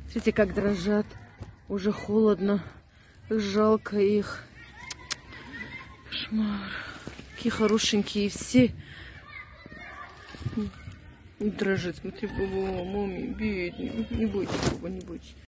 Смотрите, как дрожат. Уже холодно. Жалко их. Кошмар. Какие хорошенькие все. Дрожит. Смотри, Боба, маме, бедный. Не бойтесь, Боба, не бойтесь.